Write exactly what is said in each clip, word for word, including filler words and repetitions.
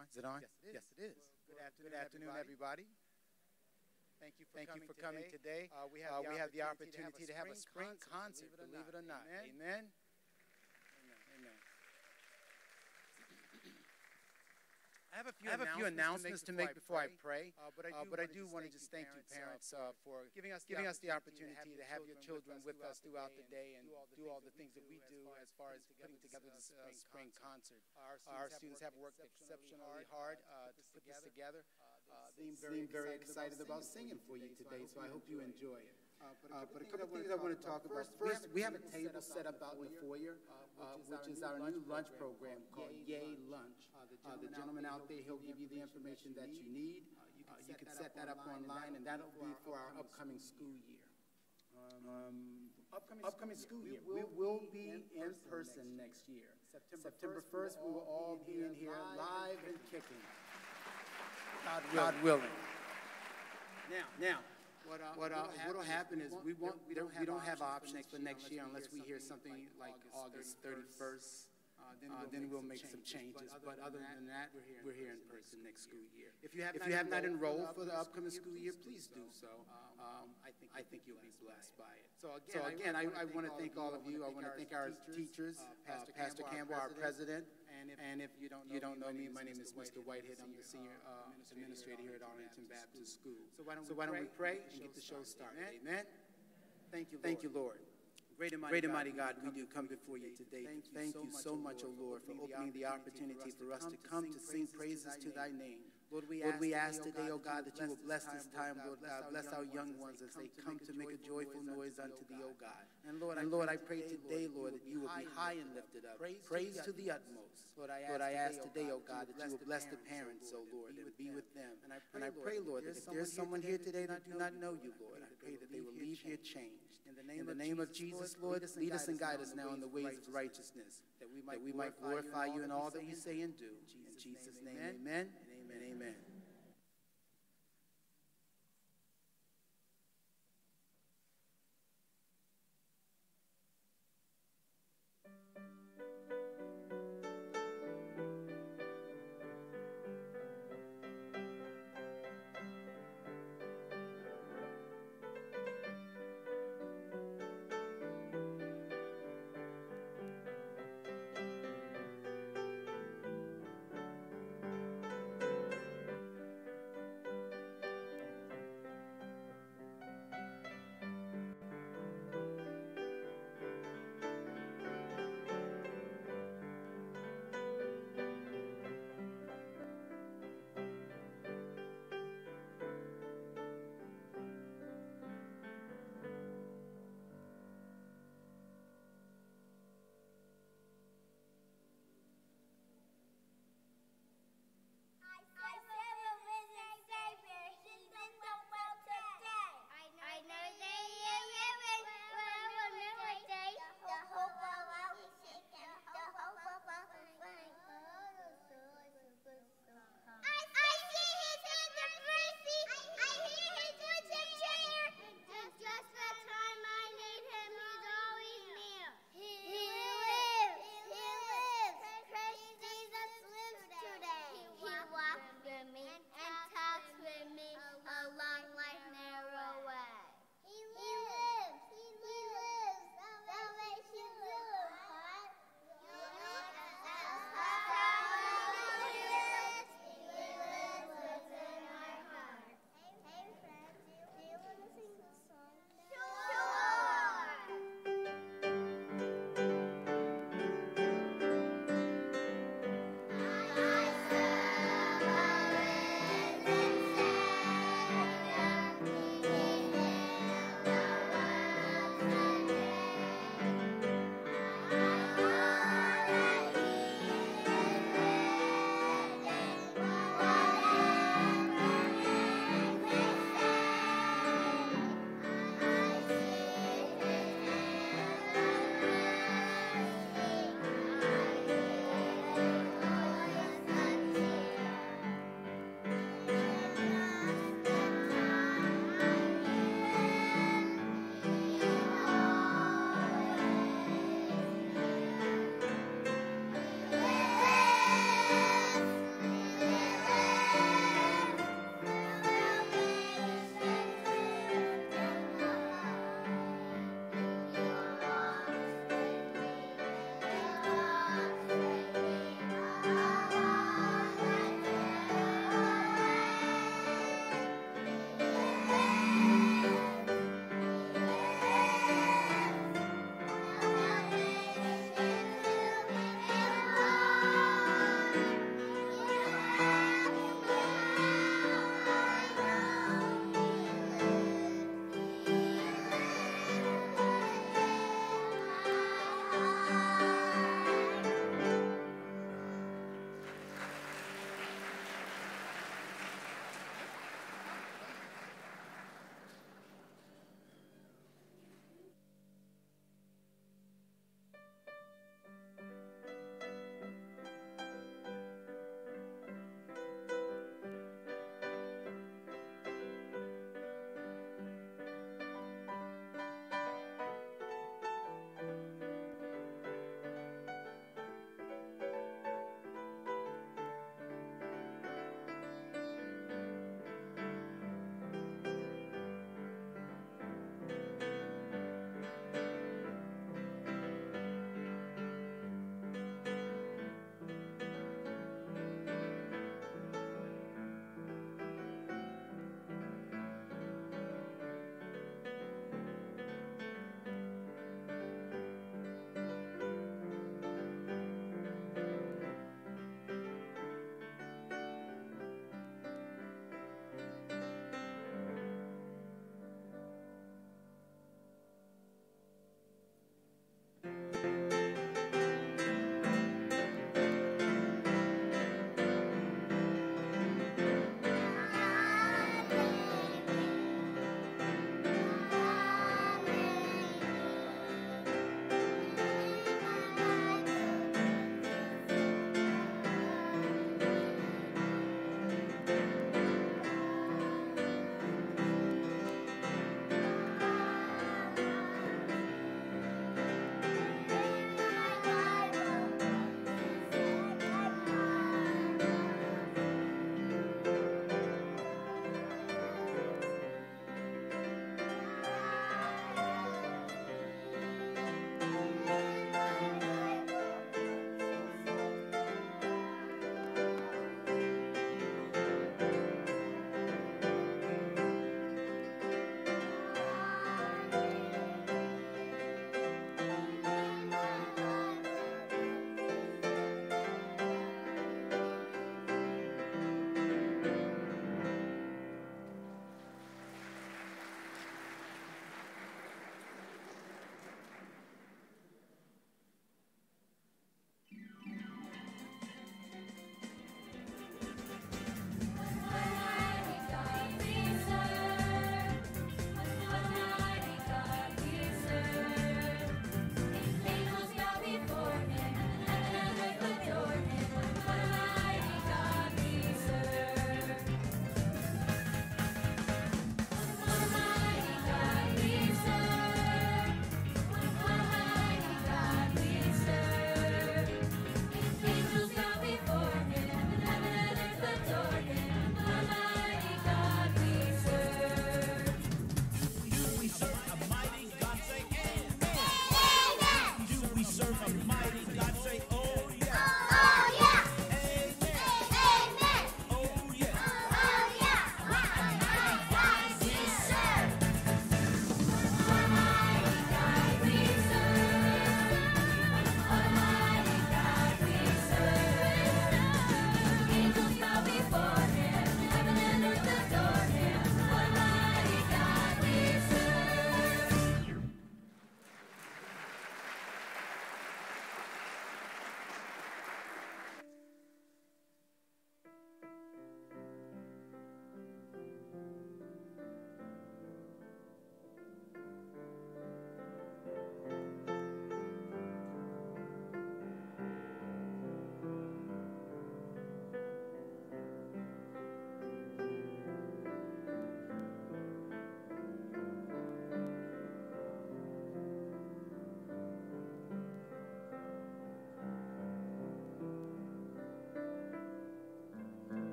on? Is it on? Yes, it is. Yes, it is. Well, good afternoon, good afternoon everybody. everybody. Thank you for, Thank coming, you for coming today. today. Uh, we have, uh, the, we have the opportunity opportunity to have a spring concert, concert, believe it or not. Amen. Amen. Amen. Amen. I have a few, I have a few announcements to make before I pray, uh, but I do, uh, but I do want want to just thank you parents uh, for giving us, giving us the opportunity to have your children with us throughout the day and do all the things that we do as far as putting together this uh, spring concert. Our students have worked exceptionally hard uh, to put this together. Uh, they seem very excited about singing for you today, so I hope you enjoy it. Uh, but a couple of things I want to talk about. First, we have a table set up out in the foyer, uh, which is our new lunch program called Yay Lunch. Uh, the gentleman out there, he'll give you the information that you need. Uh, you can set that up online, and that'll be for our upcoming school year. Um, upcoming, upcoming school year. We will be in person next year. September first, we will all be in here live and kicking. God willing. God willing. Now, now. What uh, what uh, what'll happen is we won't we don't we don't have options for next year unless we hear something like August thirty-first. Uh, then, uh, then we'll make some changes. But other than that, we're here in person next school year. If you have if you have not enrolled for the upcoming school year, please do so. Um, I think I think you'll be blessed by it. So again, so again I, I want to thank all of you. I want to thank our teachers, uh, Pastor Campbell, our president. And if you don't know, you don't know me, my name is Mister Whitehead. I'm the senior uh, administrator here at Arlington Baptist School. So why don't, so why don't we pray and get the show started? Amen. Thank you, Lord. Thank you, Lord. Great and mighty, Great and mighty God, God, we do come before you today. Thank you so much, O Lord, for opening the opportunity for us to come to sing praises to thy name. Lord, we, Lord, we ask today, O God, that you will bless this time, Lord God. Bless our young ones as they come to make a joyful noise unto thee, O God. And Lord, and Lord, I pray today, Lord, that you will be high and lifted up. Praise to the utmost. Lord, I ask today, O God, that you will bless the parents, O Lord, and be with them. And I pray, Lord, that if there's someone here today that do not know you, Lord, I pray that they will leave here changed. In the name of Jesus, Lord, lead us and guide us now in the ways of righteousness, that we might glorify you in all that we say and do. In Jesus' name, amen and amen.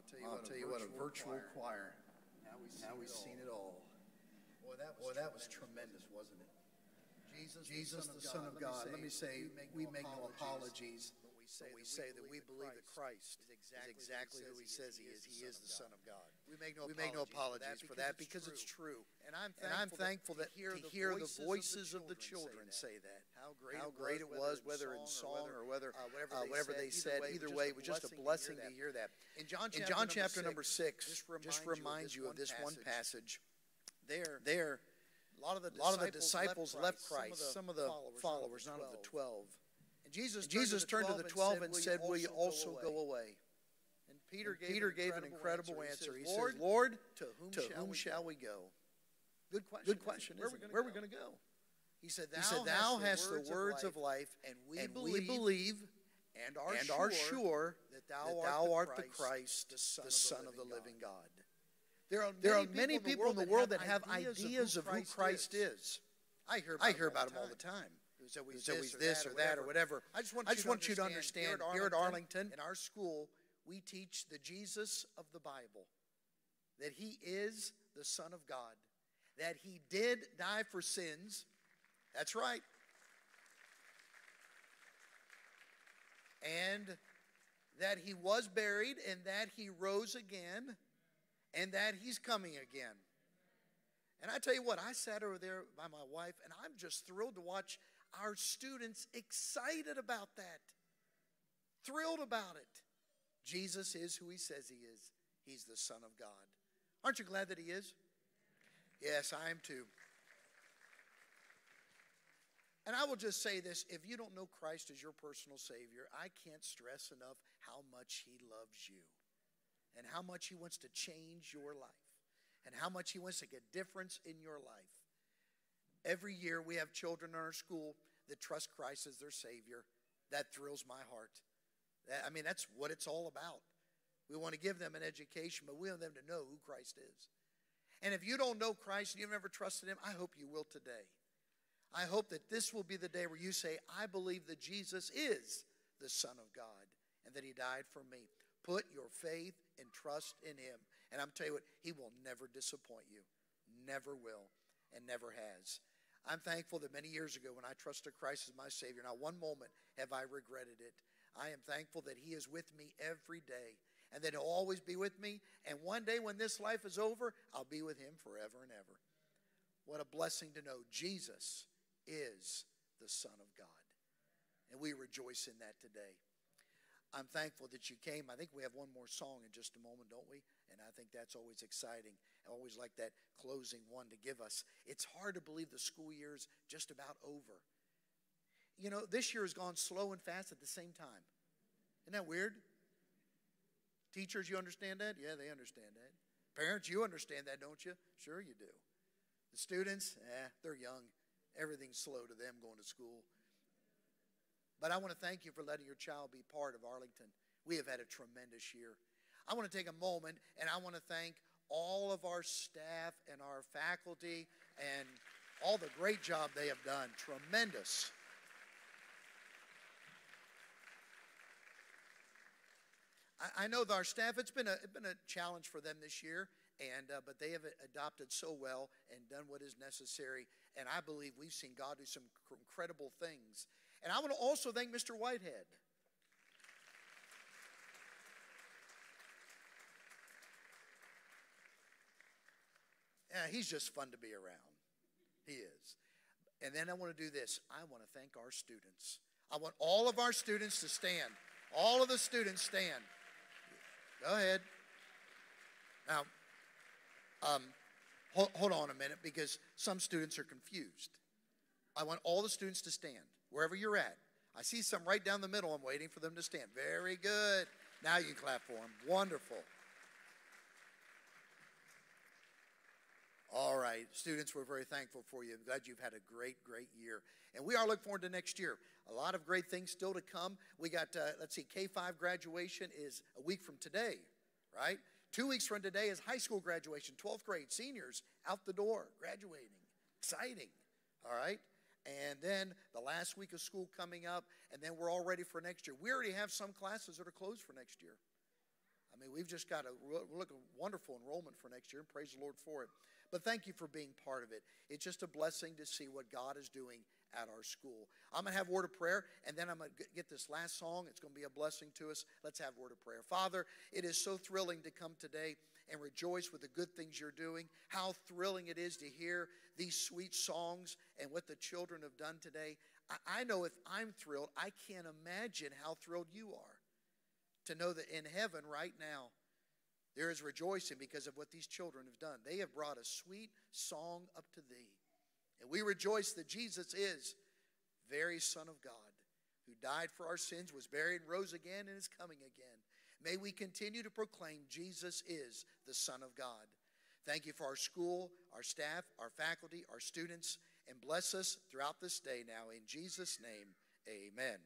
tell you, I'll what, tell a you what, a virtual choir. choir. Now we've, seen, now we've it seen it all. Boy, that was, Boy, that was tremendous, wasn't it? Jesus, Jesus the Son of God. Let me say, we make no apologies. But we say, we say that we believe that Christ is exactly who he says he is. He is the Son of God. We make no, we make no apologies for that because it's true. And I'm thankful, and I'm thankful that, that to hear the voices of the children say that. How great, How great it was, whether in song or whether uh, whatever, uh, whatever they said. Either way, it was just a blessing to hear that. In John chapter, in John chapter number six, just reminds you of this one passage. There, there. A lot of the disciples, lot of the disciples left Christ, Christ. Some of the, some of the followers, followers, none of the twelve. And Jesus, and Jesus turned to the twelve and said, will you also go away? And Peter, and gave, Peter an gave an incredible answer. He says, Lord, to whom, to shall, whom we shall we go? Good question. Good question. Where are we going to go? He said, Thou, he said, Thou hast the words of life, and we, and believe, we believe and are, and are sure that Thou, that thou art the Christ, the Son, the Son of the living God. God. There are, there are many people in the world that have ideas of who Christ is. I hear about, I hear about him all the time. Who's always, Who's always this or that or whatever. I just want, I just want you to understand, here at Arlington, in our school, we teach the Jesus of the Bible. That he is the Son of God. That he did die for sins. That's right. And that he was buried and that he rose again. And that he's coming again. And I tell you what, I sat over there by my wife, and I'm just thrilled to watch our students excited about that. Thrilled about it. Jesus is who he says he is. He's the Son of God. Aren't you glad that he is? Yes, I am too. And I will just say this, if you don't know Christ as your personal Savior, I can't stress enough how much he loves you. And how much he wants to change your life. And how much he wants to make a difference in your life. Every year we have children in our school that trust Christ as their Savior. That thrills my heart. That, I mean, that's what it's all about. We want to give them an education, but we want them to know who Christ is. And if you don't know Christ and you've never trusted him, I hope you will today. I hope that this will be the day where you say, I believe that Jesus is the Son of God and that he died for me. Put your faith and trust in him. And I'm telling you what, he will never disappoint you. Never will and never has. I'm thankful that many years ago when I trusted Christ as my Savior, not one moment have I regretted it. I am thankful that he is with me every day and that he'll always be with me. And one day when this life is over, I'll be with him forever and ever. What a blessing to know Jesus is the Son of God. And we rejoice in that today. I'm thankful that you came. I think we have one more song in just a moment, don't we? And I think that's always exciting. I always like that closing one to give us. It's hard to believe the school year's just about over. You know, this year has gone slow and fast at the same time. Isn't that weird? Teachers, you understand that? Yeah, they understand that. Parents, you understand that, don't you? Sure you do. The students, eh, they're young. Everything's slow to them going to school. But I want to thank you for letting your child be part of Arlington. We have had a tremendous year. I want to take a moment and I want to thank all of our staff and our faculty and all the great job they have done. Tremendous. I, I know that our staff, it's been a, it's been a challenge for them this year, and uh, but they have adopted so well and done what is necessary. And I believe we've seen God do some incredible things. And I want to also thank Mister Whitehead. Yeah, he's just fun to be around. He is. And then I want to do this. I want to thank our students. I want all of our students to stand. All of the students stand. Go ahead. Now, um, hold, hold on a minute because some students are confused. I want all the students to stand. Wherever you're at. I see some right down the middle. I'm waiting for them to stand. Very good. Now you clap for them. Wonderful. All right. Students, we're very thankful for you. I'm glad you've had a great, great year. And we are looking forward to next year. A lot of great things still to come. We got, uh, let's see, K five graduation is a week from today, right? Two weeks from today is high school graduation, twelfth grade, seniors out the door, graduating. Exciting, all right? And then the last week of school coming up, and then we're all ready for next year. We already have some classes that are closed for next year. I mean, we've just got a look a wonderful enrollment for next year, and praise the Lord for it. But thank you for being part of it. It's just a blessing to see what God is doing at our school. I'm going to have a word of prayer, and then I'm going to get this last song. It's going to be a blessing to us. Let's have a word of prayer. Father, it is so thrilling to come today and rejoice with the good things you're doing. How thrilling it is to hear these sweet songs and what the children have done today. I, I know if I'm thrilled, I can't imagine how thrilled you are to know that in heaven right now, there is rejoicing because of what these children have done. They have brought a sweet song up to thee. And we rejoice that Jesus is the very Son of God, who died for our sins, was buried, rose again, and is coming again. May we continue to proclaim Jesus is the Son of God. Thank you for our school, our staff, our faculty, our students, and bless us throughout this day now. In Jesus' name, amen.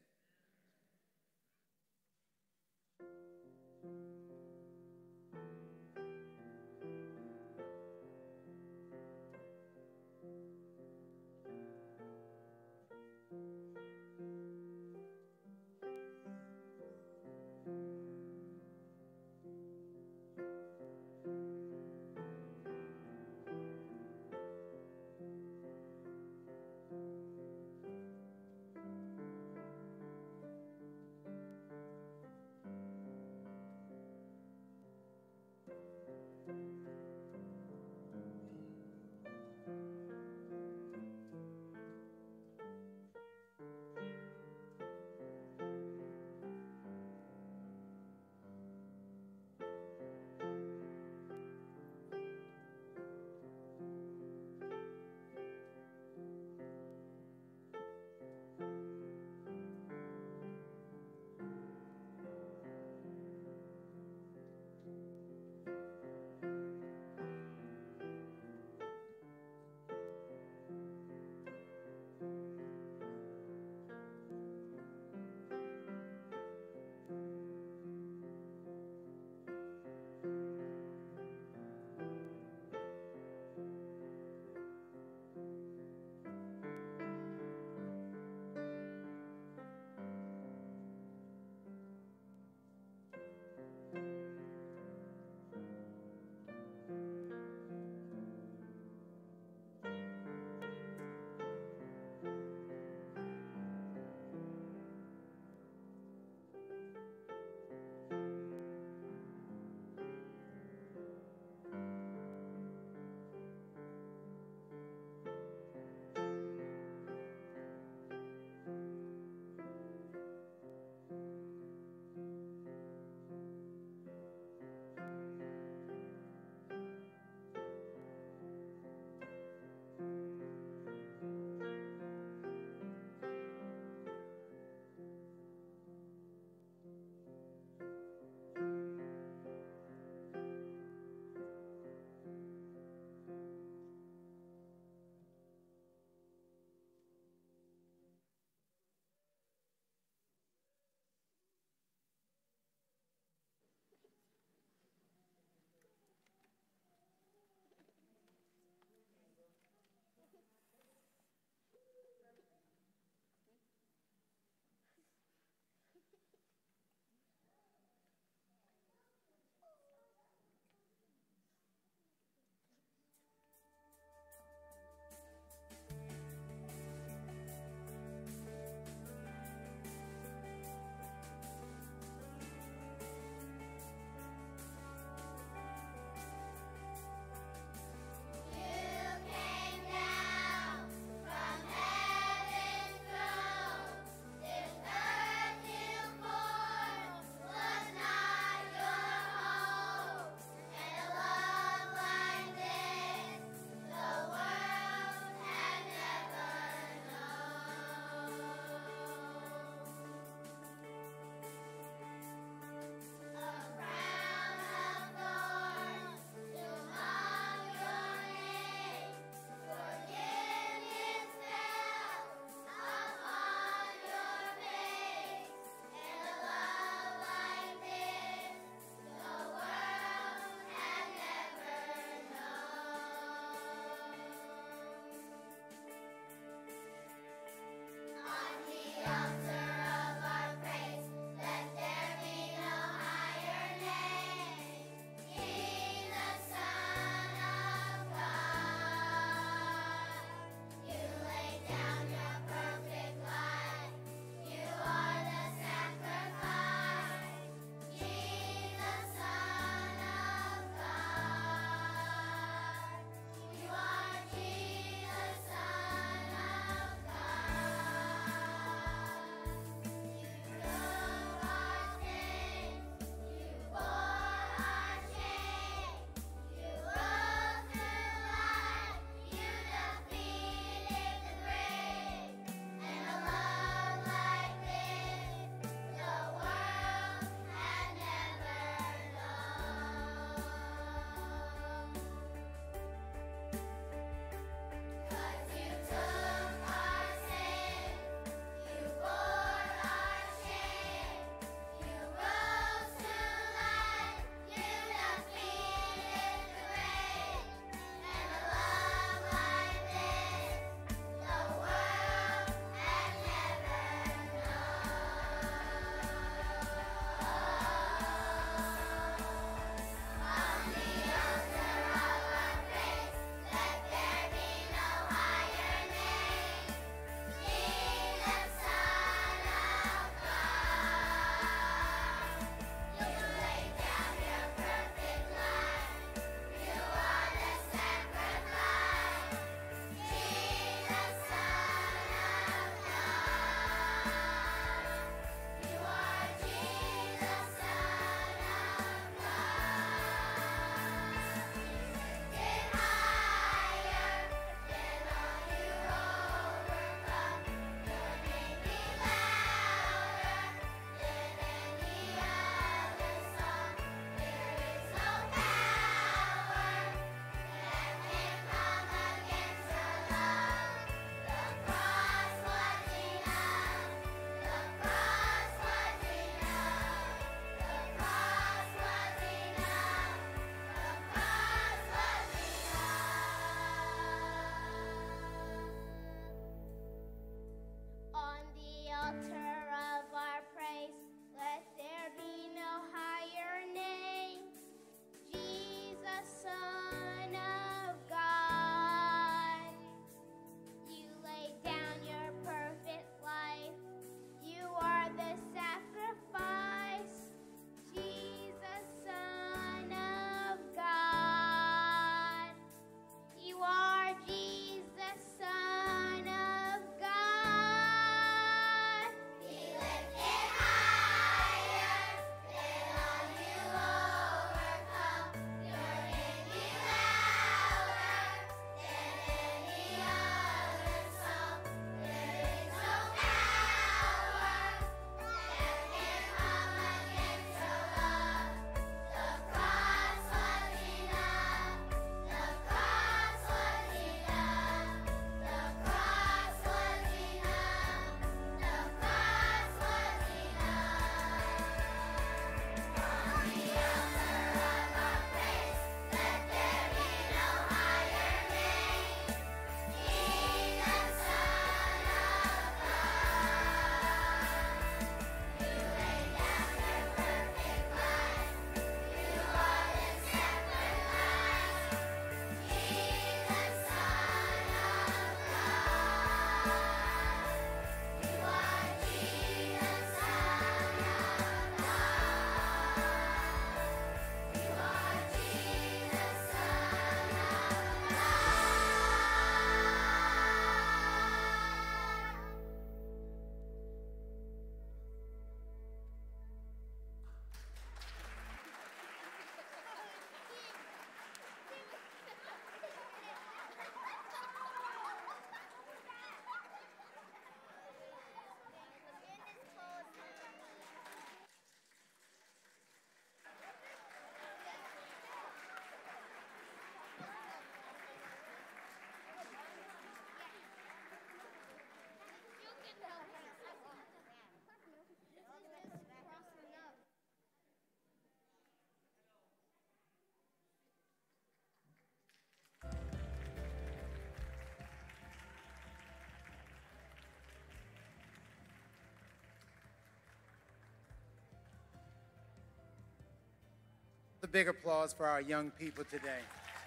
big applause for our young people today.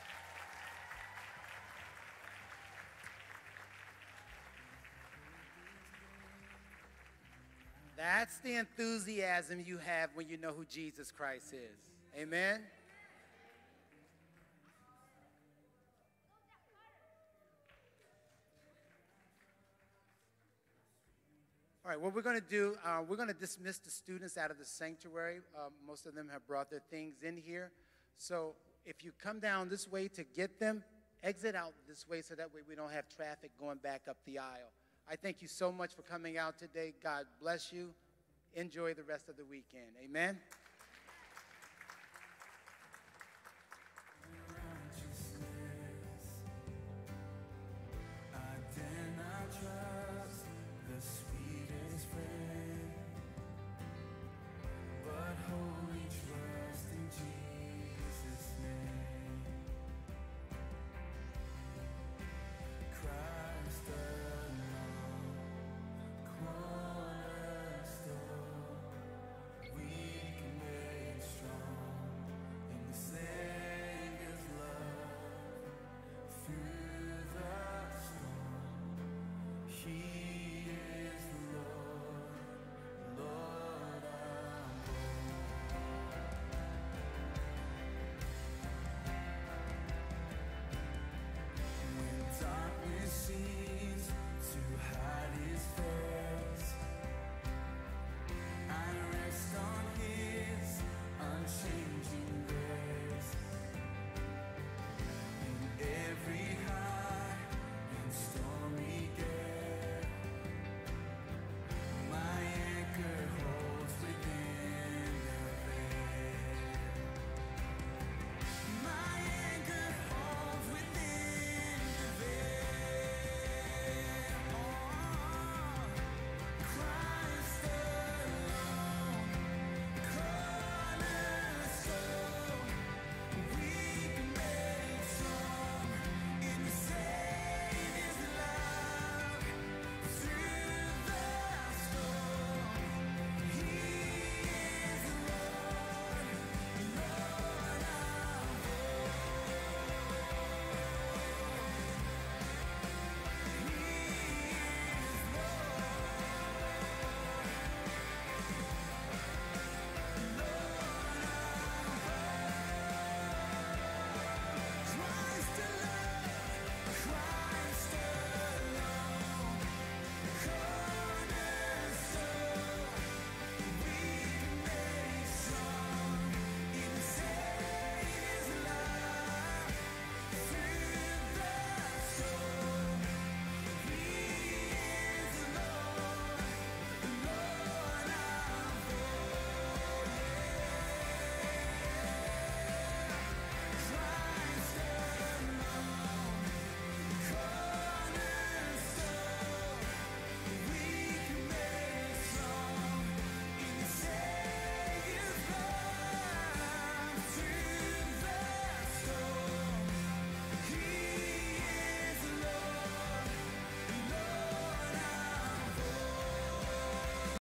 That's the enthusiasm you have when you know who Jesus Christ is. Amen? All right, what we're going to do, uh, we're going to dismiss the students out of the sanctuary. Uh, most of them have brought their things in here. So if you come down this way to get them, exit out this way so that way we don't have traffic going back up the aisle. I thank you so much for coming out today. God bless you. Enjoy the rest of the weekend. Amen.